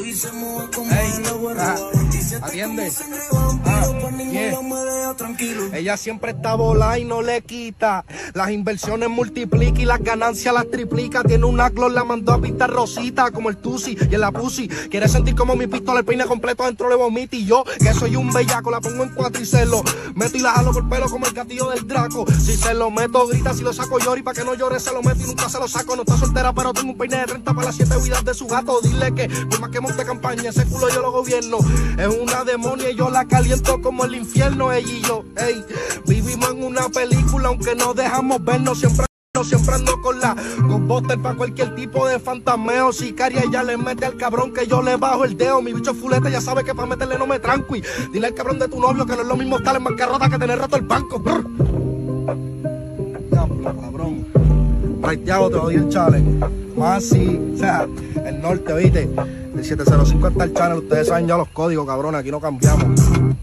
Atiende. Ella siempre está volada y no le quita. Las inversiones multiplica y las ganancias las triplica. Tiene una clon, la mandó a pintar rosita como el Tusi y en la Pussy. Quiere sentir como mi pistola, el peine completo dentro le vomita. Y yo, que soy un bellaco, la pongo en cuatro y se lo meto y la jalo por pelo como el gatillo del Draco. Si se lo meto, grita, si lo saco llori, pa' que no llore se lo meto y nunca se lo saco. No está soltera, pero tengo un peine de 30 para las 7 vidas de su gato. Dile que por más que monte campaña, ese culo yo lo gobierno. Es una demonia y yo la caliento como el infierno. Ella y yo, ey, vivimos en una película aunque no dejamos vernos. Siempre ando con la Ghostbuster pa' cualquier tipo de fantasmeo. Sicaria ella le mete al cabrón que yo le bajo el dedo. Mi bicho fulete ya sabe que pa' meterle no me tranqui. Dile al cabrón de tu novio que no es lo mismo estar en bancarrota que tener rato el banco. Diablo, cabrón. Raiteado te doy el challenge. Más sí, o sea, el norte, oíste. El 705 está el channel, ustedes saben ya los códigos, cabrón, aquí no cambiamos.